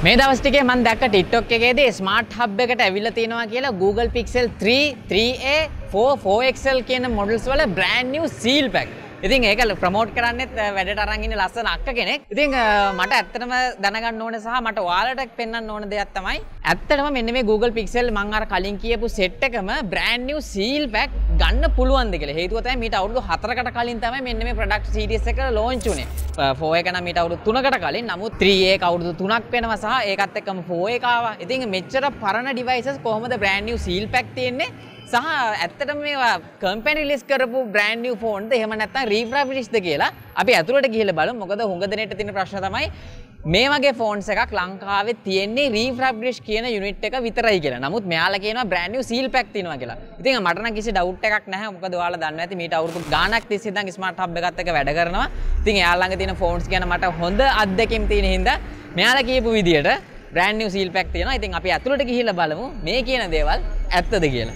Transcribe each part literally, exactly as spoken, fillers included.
මේ දවස් ටිකේ මම දැක්ක TikTok එකේදී smart hub එකට ඇවිල්ලා තියෙනවා කියලා Google Pixel three, three A, four, four X L කියන models වල brand new seal pack. ඉතින් ඒක ප්‍රොමෝට් කරන්නෙත් වැඩට අරන් ඉන්නේ ලස්සන අක්ක කෙනෙක්. ඉතින් මට ඇත්තටම දැනගන්න ඕනේ සහ මට ඔයාලට පෙන්වන්න ඕන දෙයක් තමයි ඇත්තටම මෙන්න මේ Google Pixel මම අර කලින් කියපු set එකම brand new seal pack ගන්න පුළුවන්ද කියලා. හේතුව තමයි මීට අවුරුදු හතරකට කලින් තමයි මෙන්න මේ product series එක launch වුනේ. four එක නම් මීට අවුරුදු තුනකට කලින්. නමුත් three A එක අවුරුදු තුනක් වෙනවා සහ ඒකත් එක්කම four එක ආවා. ඉතින් මෙච්චර පරණ devices කොහොමද brand new seal pack තියෙන්නේ? සහ ඇත්තටම මේවා කම්පැනි රිලීස් කරපු brand new phone ද එහෙම නැත්නම් refurbish ද කියලා අපි ඇතුළට ගිහිල්ලා බලමු. මොකද හුඟ දෙනෙක්ට තියෙන ප්‍රශ්න තමයි මේ වගේ phones එකක් ලංකාවේ තියෙන්නේ refurbish කියන unit එක විතරයි කියලා. නමුත් මෙයාලා කියනවා brand new seal pack තියෙනවා කියලා. ඉතින් මට නම් කිසි doubt එකක් නැහැ. මොකද ඔයාලා දන්නවා ඇති මීට අවුරුදු ගාණක් තිස්සේ ඉඳන් smart hub එකත් එක්ක වැඩ කරනවා. ඉතින් එයාලා ළඟ තියෙන phones ගැන මට හොඳ අත්දැකීම් තියෙන හින්දා මෙයාලා කියපු විදියට brand new seal pack තියෙනවා. ඉතින් අපි ඇතුළට ගිහිල්ලා බලමු මේ කියන දේවල් ඇත්තද කියලා.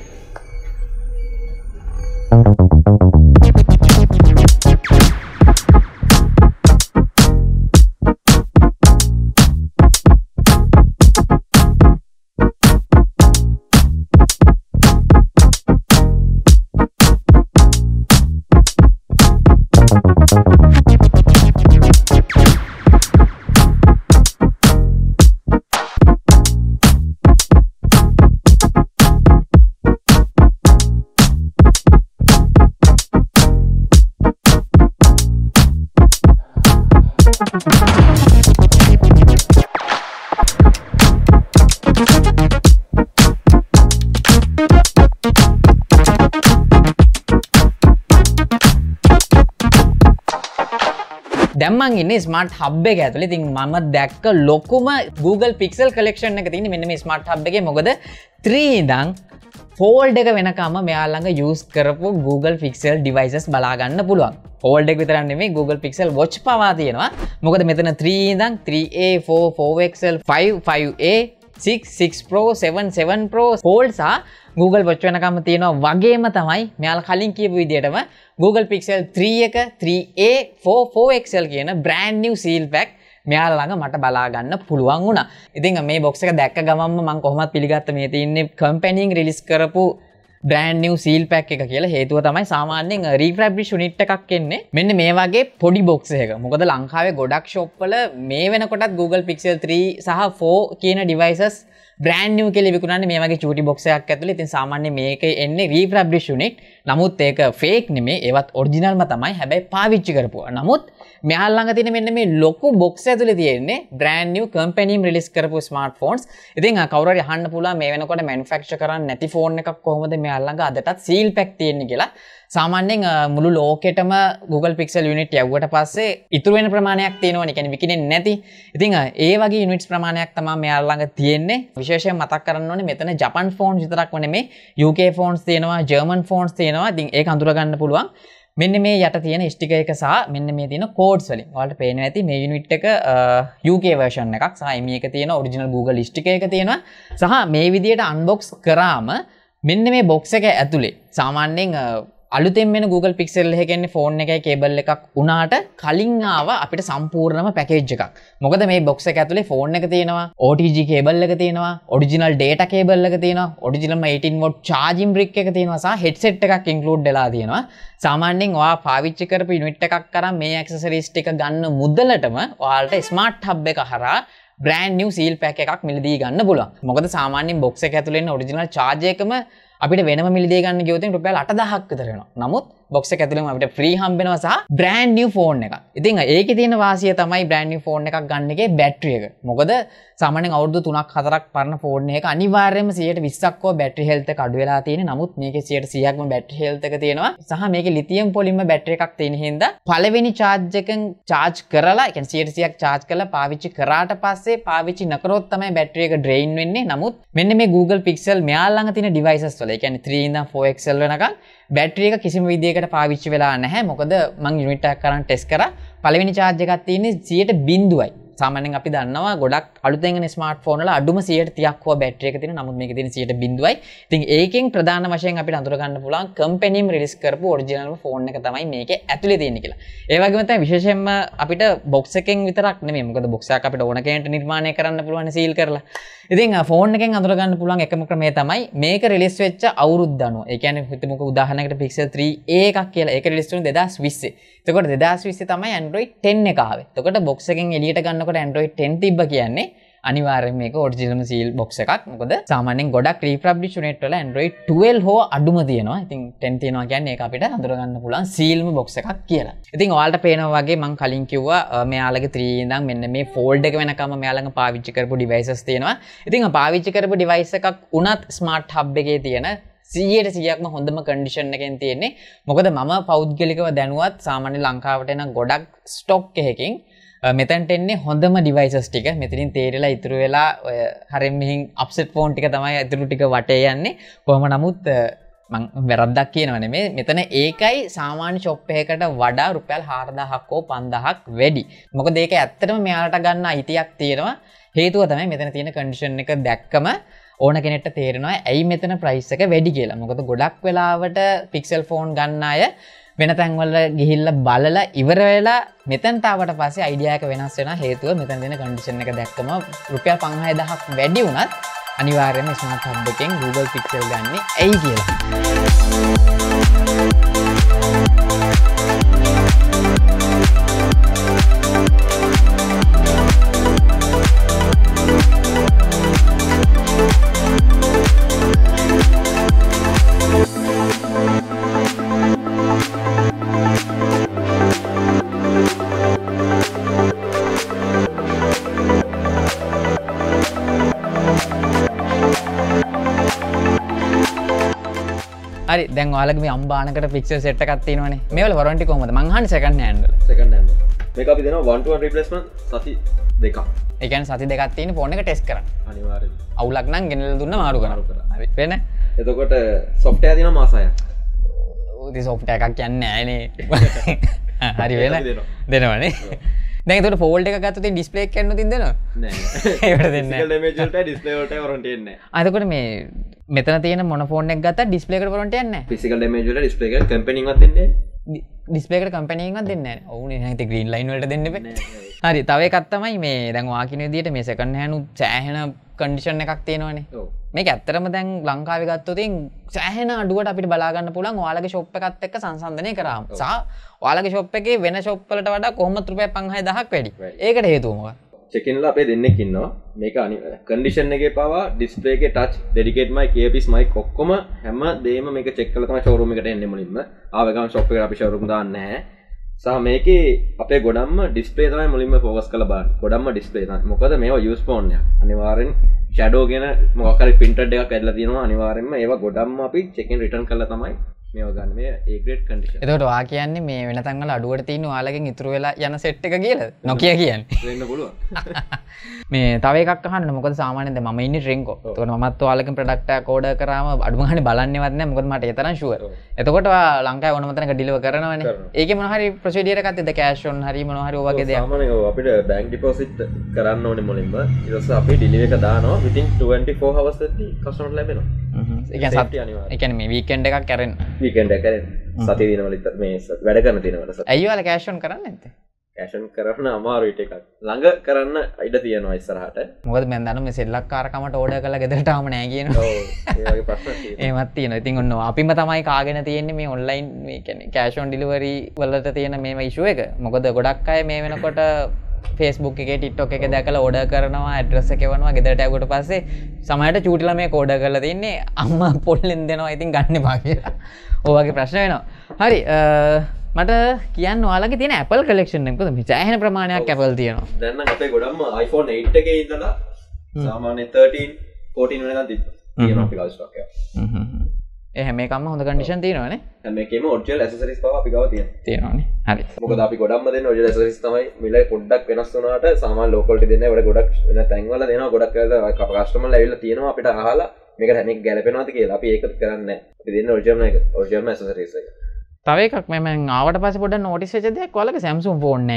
දැන් මං ඉන්නේ smart hub එක ඇතුලේ. ඉතින් මම දැක්ක ලොකුම Google Pixel collection එක තියෙන්නේ මෙන්න මේ smart hub එකේ. මොකද three ඉඳන් fold එක වෙනකම්ම මෙයා ළඟ use කරපු Google Pixel devices බලා ගන්න පුළුවන්. fold එක විතරක් නෙමෙයි Google Pixel watch පවා තියෙනවා. මොකද මෙතන three ඉඳන් three A, four, four X L, five, five A, six, six Pro, seven, seven Pro fold සහ Google Watch වෙනකම්ම තියෙනවා. වගේම තමයි මෙයාලා කලින් කියපු විදිහටම Google Pixel three එක, three A, four, four X L කියන brand new seal pack මෙයාලා ළඟ මට බලා ගන්න පුළුවන් වුණා. ඉතින් මේ box එක දැක්ක ගමන්ම මම කොහොමත් පිළිගත්ත මේ තියෙන්නේ කම්පැනියෙන් රිලීස් කරපු brand new seal pack එක කියලා. හේතුව තමයි සාමාන්‍යයෙන් refurbish unit එකක් එන්නේ මෙන්න මේ වගේ පොඩි box එකක. මොකද ලංකාවේ ගොඩක් shop වල මේ වෙනකොටත් Google Pixel three සහ four කියන devices brand new කියලා විකුණන්නේ මේ වගේ චූටි box එකක් ඇතුලේ. ඉතින් සාමාන්‍යයෙන් මේක එන්නේ refurbish unit. නමුත් ඒක fake නෙමෙයි. ඒවත් originalම තමයි. හැබැයි පාවිච්චි කරපුවා. නමුත් මෙහා ළඟ තියෙන මෙන්න මේ ලොකු box ඇතුලේ තියෙන්නේ brand new company release කරපු smartphones. ඉතින් කවුරු හරි අහන්න පුළුවන් මේ වෙනකොට manufacture කරන්නේ නැති phone එකක් කොහොමද මෙහා ළඟ අදටත් seal pack තියෙන්නේ කියලා. සාමාන්‍යයෙන් මුළු ලෝකෙටම Google Pixel unit යවුවට පස්සේ ඉතුරු වෙන ප්‍රමාණයක් තියෙනවනේ. කියන්නේ විකිනෙන්නේ නැති. ඉතින් ඒ වගේ units ප්‍රමාණයක් තමයි මෙයා ළඟ තියෙන්නේ. විශේෂයෙන් මතක් කරන්න ඕනේ මෙතන Japan phones විතරක් නෙමෙයි U K phones තියෙනවා, German phones තියෙනවා. ඉතින් ඒක අඳුර ගන්න පුළුවන්. මෙන්න මේ යට තියෙන ස්ටිකර් එක සහ මෙන්න මේ තියෙන codes වලින්. ඔයාලට පේනවා ඇති මේ unit එක U K version එකක් සහ M E එක තියෙන original Google ස්ටිකර් එක තියෙනවා. සහ මේ විදියට unbox කරාම මෙන්න මේ box එක ඇතුලේ සාමාන්‍යයෙන් අලුතෙන් වෙන Google Pixel එකේ කියන්නේ ෆෝන් එකේ කේබල් එකක් උනාට කලින් ආව අපිට සම්පූර්ණම පැකේජ් එකක්. මොකද මේ box එක ඇතුලේ ෆෝන් එක තියෙනවා, O T G කේබල් එක තියෙනවා, original data කේබල් එක තියෙනවා, original eighteen watt charging brick එක තියෙනවා සහ headset එකක් include වෙලා තියෙනවා. සාමාන්‍යයෙන් ඔයා පාවිච්චි කරපු unit එකක් කරන් මේ accessories ටික ගන්න මුදලටම ඔයාලට smart hub එක හරහා brand new seal pack එකක් මිලදී ගන්න පුළුවන්. මොකද සාමාන්‍යයෙන් box එක ඇතුලේ ඉන්න original charge එකම අපිට වෙනම මිලදී ගන්න ගියොත් රුපියල් eight thousand විතර වෙනවා. නමුත් box එක ඇතුළේම අපිට free හම්බෙනවා සහ brand new phone එකක්. ඉතින් ඒකේ තියෙන වාසිය තමයි brand new phone එකක් ගන්න එකේ බැටරි එක. මොකද සාමාන්‍යයෙන් අවුරුදු තුනක් හතරක් පරණ phone එකක අනිවාර්යයෙන්ම one hundred twenty ක battery health එක අඩු වෙලා තියෙන්නේ. නමුත් මේකේ one hundred thirty ක්ම battery health එක තියෙනවා. සහ මේකේ lithium polymer battery එකක් තියෙන හින්දා පළවෙනි charge එකෙන් charge කරලා, ඒ කියන්නේ one hundred thirty ක් charge කරලා පාවිච්චි කරාට පස්සේ පාවිච්චි නොකරොත් තමයි battery එක drain වෙන්නේ. නමුත් මෙන්න මේ Google Pixel මෙයා ළඟ තියෙන devices වල, ඒ කියන්නේ three ඉඳන් four X L වෙනකන් battery එක කිසිම විදියකට පාවිච්චි වෙලා නැහැ. මොකද මම unit එකක් කරන් test කරා. පළවෙනි charge එකක් තියෙන්නේ one hundred යි. සාමාන්‍යයෙන් අපි දන්නවා ගොඩක් අලුතෙන් එන ස්මාර්ට්ෆෝන් වල අඩුම සියයට තිහක් හෝ බැටරි එක තියෙනවා. නමුත් මේකේ තියෙන සියයට බිංදුවයි. ඉතින් ඒකෙන් ප්‍රධාන වශයෙන් අපිට අඳුර ගන්න පුළුවන් කම්පැනිම රිලීස් කරපු ඔරිජිනල්ම ෆෝන් එක තමයි මේකේ ඇතුලේ තියෙන්නේ කියලා. ඒ වගේම තමයි විශේෂයෙන්ම අපිට බොක්ස් එකෙන් විතරක් නෙමෙයි. මොකද බොක්ස් එකක් අපිට ඕන කෙනෙක්ට නිර්මාණය කරන්න පුළුවන් සීල් කරලා. ඉතින් ෆෝන් එකෙන් අඳුර ගන්න පුළුවන් එකම ක්‍රමය තමයි මේක රිලීස් වෙච්ච අවුරුද්ද අනුව. ඒ කියන්නේ හිතමුකෝ උදාහරණයකට Pixel three A එකක් කියලා. ඒක රිලීස් වුණේ දෙදාස් විස්සේ. එතකොට දෙදාස් විස්සේ තමයි Android ten එක ආවේ. එතකොට බොක්ස් එකෙන් එළියට ගන්නකොට Android ten තිබ්බ කියන්නේ අනිවාර්යෙන් මේක ඔරිජිනල් සීල් බොක්ස් එකක්. මොකද සාමාන්‍යයෙන් ගොඩක් රිෆ්‍රැබ්ලිෂ් යුනිට් වල Android twelve හෝ අඩුම තියෙනවා. ඉතින් ten තියෙනවා කියන්නේ ඒක අපිට අඳුර ගන්න පුළුවන් සීල්ම බොක්ස් එකක් කියලා. ඉතින් ඔයාලට පේනවා වගේ මම කලින් කිව්වා මෙයාලගේ three ඉඳන් මෙන්න මේ ෆෝල්ඩ් එක වෙනකම් මෙයාලඟ පාවිච්චි කරපු ඩිවයිසස් තියෙනවා. ඉතින් ආ පාවිච්චි කරපු ඩිවයිස් එකක් උනත් ස්මාර්ට් හබ් එකේ තියෙන සියයට සියයක්ම හොඳම කන්ඩිෂන් එකෙන් තියෙන්නේ. මොකද මම පෞද්ගලිකව දැනුවත් සාමාන්‍ය ලංකාවට එන ගොඩක් ස්ටොක් එකකින් මෙතනට එන්නේ හොඳම ඩිවයිසස් ටික. මෙතනින් තේරිලා ඉතුරු වෙලා ඔය හරින් මෙහින් අප්සෙට් ෆෝන් ටික තමයි ඉතුරු ටික වටේ යන්නේ. කොහොම නමුත් මම වැරද්දක් කියනවා නෙමෙයි. මෙතන ඒකයි සාමාන්‍ය ෂොප් එකකට වඩා රුපියල් හාරදාහක් හෝ පන්දාහක් වැඩි. මොකද ඒක ඇත්තටම මෙයාලට ගන්න අයිතියක් තියෙනවා. හේතුව තමයි මෙතන තියෙන කන්ඩිෂන් එක දැක්කම ඕන කෙනෙක්ට තේරෙනවා ඇයි මෙතන ප්‍රයිස් එක වැඩි කියලා. මොකද ගොඩක් වෙලාවට Pixel ෆෝන් ගන්න අය වෙන තැන්වල ගිහිල්ලා බලලා ඉවර වෙලා මෙතනට ආවට පස්සේ අයිඩියා එක වෙනස් වෙනවා. හේතුව මෙතන දෙන කන්ඩිෂන් එක දැක්කම රුපියල් පන්දාහක් වැඩි වුණත් අනිවාර්යයෙන්ම ස්මාර්ට් හබ් එකෙන් Google Pixel ගන්න ඇයි කියලා. හරි දැන් ඔයාලගේ මේ අම්බානකට Pixel set එකක් තියෙනවනේ. මේවල warranty කොහමද? මං අහන්නේ second hand වල. second hand. මේක අපි දෙනවා one to one replacement සති දෙකක්. ඒ කියන්නේ සති දෙකක් තියෙන ෆෝන් එක ටෙස්ට් කරන්න. අනිවාර්යයෙන්. අවුලක් නම් ගෙනල්ලා දුන්න මාරු කරන්න. හරි. වෙන? එතකොට software දිනවා මාස හයක්. ඉතින් software එකක් කියන්නේ නෑනේ. හරි වෙන. දෙනවනේ. දැන් ඒකට ෆෝල්ඩ් එක ගත්තොත් ඩිස්ප්ලේ එක කන්න තින් දෙනවා? නෑ. ඒකට දෙන්නේ නෑ. physical damage වලට ඩිස්ප්ලේ වලට warranty එන්නේ නෑ. ආ එතකොට මේ මෙතන තියෙන මොන ෆෝන් එකක් ගත්තා ඩිස්ප්ලේ එකට warranty එන්නේ නෑ. physical damage වලට ඩිස්ප්ලේ එකට කම්පැනි එකක් දෙන්නේ නෑ. ඩිස්ප්ලේ එකට කම්පැනි එකක් දෙන්නේ නෑනේ. ඔව්නේ එහෙනම් ඉතින් green line වලට දෙන්න එපේ. හරි තව එකක් තමයි මේ දැන් ඔයා කියන විදිහට මේ second hand උත් සෑහෙන කන්ඩිෂන් එකක් තියෙනවනේ. ඔව්. මේක ඇත්තටම දැන් ලංකාවේ ගත්තොත් සෑහෙන අඩුවට අපිට බලා ගන්න පුළුවන් ඔයාලගේ shop එකත් එක්ක සංසන්දනය කරාම. සහ ඔයාලගේ shop එකේ වෙන shop වලට වඩා කොහොමද රුපියල් පන්දාහක් වැඩි. ඒකට හේතුව මොකක්ද? check in ලා අපේ දෙන්නෙක් ඉන්නවා. මේක කන්ඩිෂන් එකේ පාවා ඩිස්ප්ලේ එකේ touch dedicate mic earpiece mic ඔක්කොම හැම දෙයක්ම මේක check කරලා තමයි showroom එකට එන්නේ මුලින්ම. ආව ගමන් shop එකට අපි showroom දාන්නේ නැහැ. සහ මේකේ අපේ ගොඩක්ම ඩිස්ප්ලේ තමයි මුලින්ම ફોකස් කරලා බලන්නේ. ගොඩක්ම ඩිස්ප්ලේ තමයි. මොකද මේවා යූස් ෆෝන් එක. අනිවාර්යෙන් ෂැඩෝ කියන මොකක් හරි printed එකක් ඇදලා තියෙනවා. අනිවාර්යෙන්ම ඒවා ගොඩක්ම අපි check in return කරලා තමයි මේවා ගන්න. මේ A grade condition. එතකොට ඔයා කියන්නේ මේ වෙන තැන් වල අඩුවට තියෙන ඔයාලගෙන් ඉතුරු වෙලා යන සෙට් එක කියලාද? Nokia කියන්නේ. වෙන්න පුළුවන්. මේ තව එකක් අහන්න. මොකද සාමාන්‍යයෙන් දැන් මම ඉන්නේ Renko. එතකොට මමත් ඔයාලගෙන් ප්‍රොඩක්ට් එකක් ඕඩර් කරාම අඩුම ගානේ බලන්නේවත් නැහැ. මොකද මට ඒ තරම් ෂුවර්. එතකොට ඔයා ලංකාවේ ඕනම තැනක ඩිලිවර් කරනවනේ. ඒකේ මොන හරි ප්‍රොසීඩියර් එකක් තියෙද? කෑෂ් ඔන් හරි මොන හරි ඔය වගේ දෙයක්. සාමාන්‍යයෙන් අපිට බැංක් ඩිපොසිට් කරන්න ඕනේ මුලින්ම. ඊට පස්සේ අපි ඩිලිවර් එක දානවා. within twenty-four hours එකදී කස්ටමර්ට ලැබෙනවා. හ්ම්. ඒ කියන්නේ ඒ කියන්නේ මේ වීකෙන්ඩ් එකක් කරෙන්න. වීකෙන්ඩ් එක කරෙන්න. සති දිනවල විතර මේ වැඩ කරන දිනවල සති. ඇයි ඔයාලා කෑෂ් ඔන් කරන්නේ නැත්තේ? කෑෂ් ඔන් කරන්න අමාරුයි ටිකක්. ළඟ කරන්න ඉඩ තියෙනවා ඉස්සරහට. මොකද මම දන්නවා මේ සෙල්ලක්කාරකමට ඕඩර් කරලා ගෙදරට ආම නැහැ කියනවා. ඔව්. ඒ වගේ ප්‍රශ්න තියෙනවා. එහෙමත් තියෙනවා. ඉතින් ඔන්න අපිම තමයි කාගෙන තියෙන්නේ මේ ඔන්ලයින් මේ කියන්නේ කෑෂ් ඔන් ඩිලිවරි වලට තියෙන මේම ඉෂුව එක. මොකද ගොඩක් අය මේ වෙනකොට Facebook එකේ TikTok එකේ දැකලා ඕඩර් කරනවා ඇඩ්‍රස් එක එවනවා ගෙදරට ආවට පස්සේ සමහරට චූටි ළමයෙක් ඕඩර් කරලා තින්නේ අම්මා පොල්ලෙන් දෙනවා ඉතින් ගන්න එපා කියලා. ඔය වගේ ප්‍රශ්න වෙනවා. හරි මට කියන්න ඔයාලගේ තියෙන Apple collection එක මොකද මේ සෑහෙන ප්‍රමාණයක් Apple තියෙනවා. දැන් නම් අපේ ගොඩක්ම iPhone eight එකේ ඉඳලා සාමාන්‍ය thirteen fourteen වෙනකන් තියෙනවා අපි ගාව ස්ටොක් එක. හ්ම් හ්ම්. ඒ හැම එකක්ම හොඳ කන්ඩිෂන් තියෙනවනේ. හැම එකේම ඔරිජිනල් ඇසසරිස් පවා අපි ගාව තියෙනවා. තියෙනවනේ. හරි. මොකද අපි ගොඩක්ම දෙන්නේ ඔරිජිනල් ඇසසරිස් තමයි. මිල පොඩ්ඩක් වෙනස් වුණාට සාමාන්‍ය ලෝකල් ටි දෙන්නේ. ඒකට ගොඩක් වෙන තැන්වල දෙනවා. ගොඩක් වෙලාවට කස්ටමර්ලා ඇවිල්ලා තියෙනවා අපිට අහලා මේකට හැමෙක ගැලපෙනවද කියලා. අපි ඒක කරන්නේ නැහැ. අපි දෙන්නේ ඔරිජිනල් එක. ඔරිජිනල් ඇසසරිස් එක. තව එකක් මම ආවට පස්සේ පොඩ්ඩක් නෝටිස් වෙච්ච දෙයක් ඔයාලගේ Samsung ෆෝන් නෑනේ.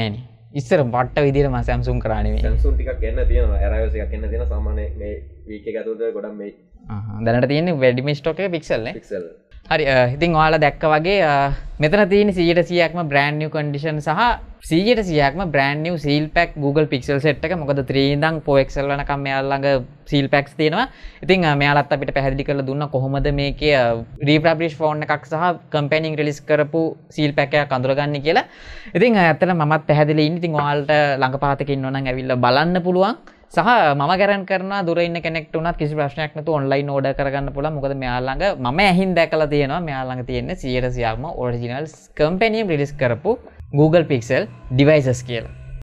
ඉස්සර බට්ට විදිහට මම Samsung කරා නෙමෙයි. Samsung ටිකක් එන්න තියෙනවා. Arrivals එකක් එන්න තියෙනවා. සාමාන්‍ය මේ week එක ඇතුළත ගොඩක් මේ. ආහ් දැනට තියෙන්නේ වැඩිම ස්ටොක් එක Pixel නේ. Pixel. හරි ඉතින් ඔයාලා දැක්ක වගේ මෙතන තියෙන සීයට සීයක්ම brand new condition සහ සීයට සීයක්ම brand new seal pack Google Pixel set එක. මොකද three ඉඳන් four X L වෙනකම් මෙයාලා ළඟ seal packs තියෙනවා. ඉතින් මෙයාලත් අපිට පැහැදිලි කරලා දුන්නා කොහොමද මේකේ refurbish phone එකක් සහ company release කරපු seal pack එකක් අඳුරගන්නේ කියලා. ඉතින් ඇත්තටම මමත් පැහැදිලි ඉන්නේ. ඉතින් ඔයාලට ළඟපාතක ඉන්නවා නම් ඇවිල්ලා බලන්න පුළුවන්. සහ මම ගැරන් කරනවා දුර ඉන්න කෙනෙක්ට උනත් කිසි ප්‍රශ්නයක් නැතුව ඔන්ලයින් ඕඩර් කරගන්න පුළුවන්. මොකද මෙයා ළඟ මම ඇහින් දැකලා තියෙනවා මෙයා ළඟ තියෙන්නේ සීයට සීයක්ම ඔරිජිනල් කම්පැනි රිලීස් කරපු Google Pixel devices කියලා.